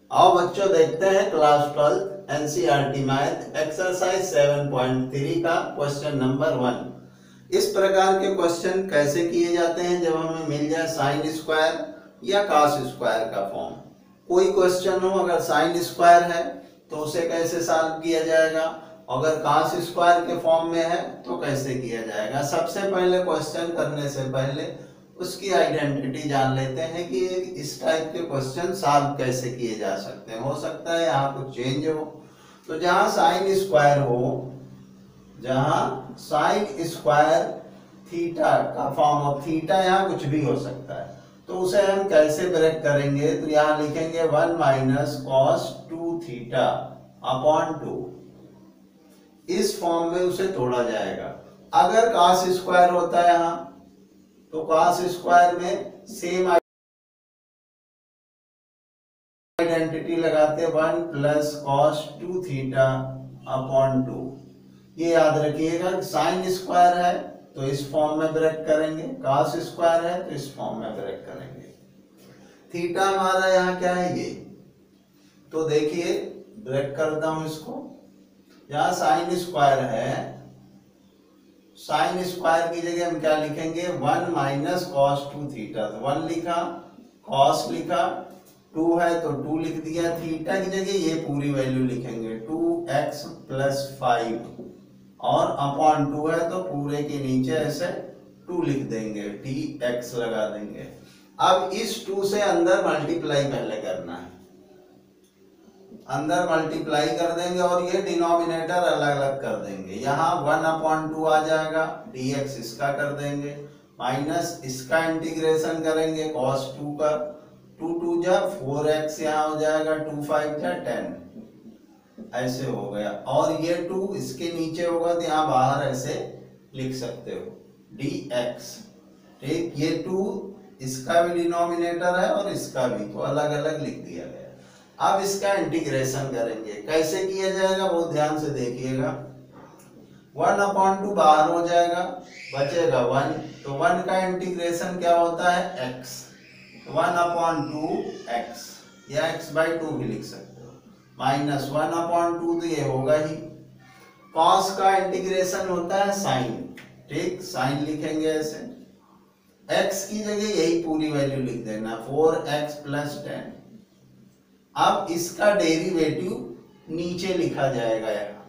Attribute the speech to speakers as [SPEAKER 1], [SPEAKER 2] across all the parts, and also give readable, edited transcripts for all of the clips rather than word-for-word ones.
[SPEAKER 1] आओ बच्चों देखते हैं क्लास 12 एनसीईआरटी मैथ एक्सरसाइज 7.3 का क्वेश्चन नंबर 1। इस प्रकार के क्वेश्चन कैसे किए जाते हैं जब हमें मिल जाए साइन स्क्वायर या कॉस स्क्वायर का फॉर्म। कोई क्वेश्चन हो अगर साइन स्क्वायर है तो उसे कैसे सॉल्व किया जाएगा, अगर कॉस स्क्वायर के फॉर्म में है तो कैसे किया जाएगा। सबसे पहले क्वेश्चन करने से पहले उसकी आइडेंटिटी जान लेते हैं कि इस टाइप के क्वेश्चन सॉल्व कैसे किए जा सकते हैं। हो सकता है यहाँ कुछ चेंज हो, तो जहाँ साइन स्क्वायर हो, जहाँ साइन स्क्वायर थीटा का फॉर्म ऑफ थीटा यहाँ कुछ भी हो सकता है, तो उसे हम कैसे ब्रेक करेंगे। तो यहाँ लिखेंगे 1 माइनस कॉस 2 थीटा अपॉन 2। इस फॉर्म में उसे तोड़ा जाएगा। अगर कॉस स्क्वायर होता है यहाँ तो कॉस स्क्वायर में सेम आइडेंटिटी लगाते हैं 1 प्लस कॉस 2 थीटा अपॉन 2। ये याद रखिएगा, साइन स्क्वायर है तो इस फॉर्म में ब्रेक करेंगे, कॉस स्क्वायर है तो इस फॉर्म में ब्रेक करेंगे। थीटा हमारा यहाँ क्या है ये, तो देखिए ब्रेक करता हूं इसको। यहाँ साइन स्क्वायर है, साइन स्क्वायर की जगह हम क्या लिखेंगे 1 माइनस कॉस 2 थीटा। तो 1 लिखा, कॉस लिखा, 2 है तो 2 लिख दिया। थीटा की जगह ये पूरी वैल्यू लिखेंगे 2x प्लस 5 और अपॉन 2 है तो पूरे के नीचे ऐसे 2 लिख देंगे, dx लगा देंगे। अब इस 2 से अंदर मल्टीप्लाई पहले करना है, अंदर मल्टीप्लाई कर देंगे और ये डिनोमिनेटर अलग अलग कर देंगे। यहाँ 1/2 आ जाएगा, dx इसका कर देंगे, माइनस इसका इंटीग्रेशन करेंगे cos 2 का, 2 2 जा 4x यहाँ हो जाएगा, 2 5 जा 10 ऐसे हो गया। और ये 2 इसके नीचे होगा तो यहाँ बाहर ऐसे लिख सकते हो dx। ठीक, ये 2 इसका भी डिनोमिनेटर है और इसका भी, तो अलग अलग लिख दिया गया। अब इसका इंटीग्रेशन करेंगे, कैसे किया जाएगा वो ध्यान से देखिएगा। 1/2 बाहर हो जाएगा, बचेगा 1, तो 1 का इंटीग्रेशन क्या होता है x, 1/2 x या x/2 भी लिख सकते हो, माइनस 1/2 तो ये होगा ही। cos का इंटीग्रेशन होता है साइन, ठीक, साइन लिखेंगे ऐसे। x की जगह यही पूरी वैल्यू लिख देना 4x प्लस 10। अब इसका डेरिवेटिव नीचे लिखा जाएगा, यहाँ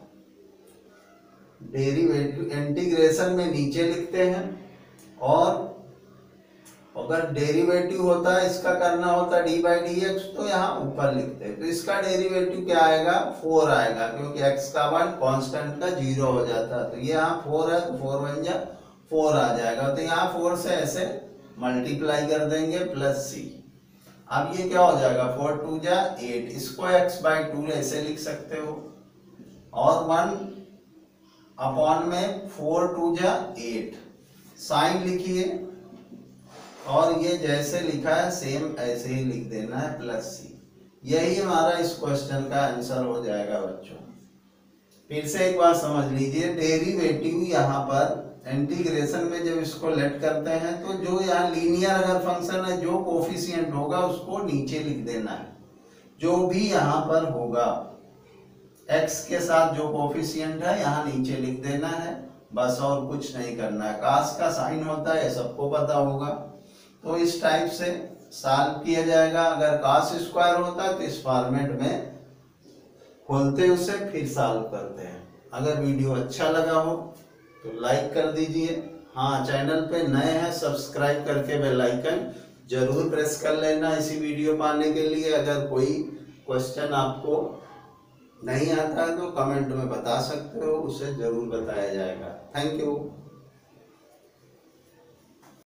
[SPEAKER 1] डेरिवेटिव इंटीग्रेशन में नीचे लिखते हैं, और अगर डेरिवेटिव होता है इसका करना होता है d/dx तो यहाँ ऊपर लिखते हैं। तो इसका डेरिवेटिव क्या आएगा 4 आएगा, क्योंकि x का 1 कांस्टेंट का 0 हो जाता है। तो ये यहाँ 4 है तो 4 1 जा 4 आ जाएगा। तो यहाँ 4 से ऐसे मल्टीप्लाई कर देंगे प्लस c। अब ये क्या हो जाएगा 4 2 जा 8, इसको x/2 ऐसे लिख सकते हो, और 1 अपॉन में 4 2 जा 8 साइन लिखिए, और ये जैसे लिखा है सेम ऐसे ही लिख देना है प्लस c। यही हमारा इस क्वेश्चन का आंसर हो जाएगा बच्चों। फिर से एक बार समझ लीजिए, डेरिवेटिव यहाँ पर इंटीग्रेशन में जब इसको लेट करते हैं तो जो यहाँ लीनियर अगर फंक्शन है जो कोफिशिएंट होगा उसको नीचे लिख देना है, जो भी यहाँ पर होगा x के साथ जो कोफिशिएंट है यहाँ नीचे लिख देना है, बस और कुछ नहीं करना है। cos का साइन होता है सबको पता होगा, तो इस टाइप से सॉल्व किया जाएगा। अगर cos स्क्वायर होता है तो इस फॉर्मेट में खोलते उसे फिर सॉल्व करते हैं। अगर वीडियो अच्छा लगा हो तो लाइक कर दीजिए। हाँ, चैनल पे नए हैं सब्सक्राइब करके बेल आइकन जरूर प्रेस कर लेना इसी वीडियो पाने के लिए। अगर कोई क्वेश्चन आपको नहीं आता है तो कमेंट में बता सकते हो, उसे जरूर बताया जाएगा। Thank you.